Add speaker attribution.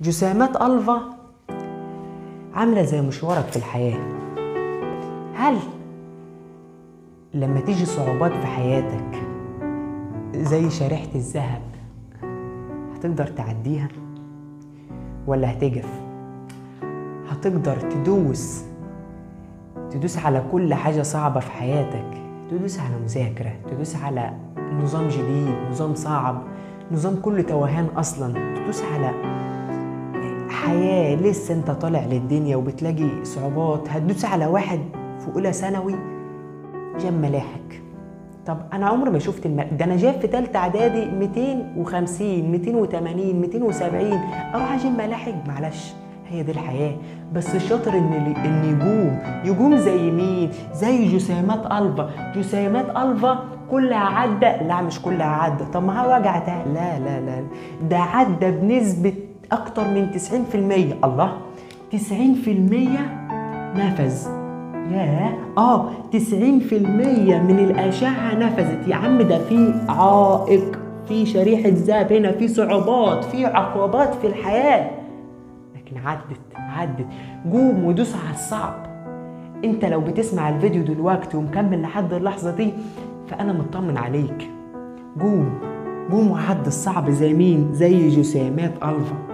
Speaker 1: جسيمات ألفا عاملة زي مشوارك في الحياة. هل لما تيجي صعوبات في حياتك زي شريحة الذهب هتقدر تعديها ولا هتجف؟ هتقدر تدوس على كل حاجة صعبة في حياتك، تدوس على مذاكرة، تدوس على نظام جديد، نظام صعب، نظام كله توهان أصلا، تدوس على حياة لسه انت طالع للدنيا وبتلاقي صعوبات، هتدوس على واحد في أولى ثانوي جاب ملاحق. طب أنا عمري ما شفت ده أنا جايب في تالتة إعدادي 250 280 270 أروح أجيب ملاحق؟ معلش، هي دي الحياة. بس الشاطر إن يقوم زي مين؟ زي جسيمات ألفا. جسيمات ألفا كلها عدى؟ لا مش كلها عدى. طب ما هو وجع ده؟ لا لا لا، ده عدى بنسبة أكتر من 90%. الله، 90% نفذ. ياه 90% من الأشعة نفذت يا عم. ده في عائق، في شريحة ذهب هنا، في صعوبات، في عقبات في الحياة، لكن عدت. قوم ودوس على الصعب. انت لو بتسمع الفيديو دلوقتي ومكمل لحد اللحظة دي فأنا مطمن عليك. قوم وعد الصعب زي مين؟ زي جسيمات ألفا.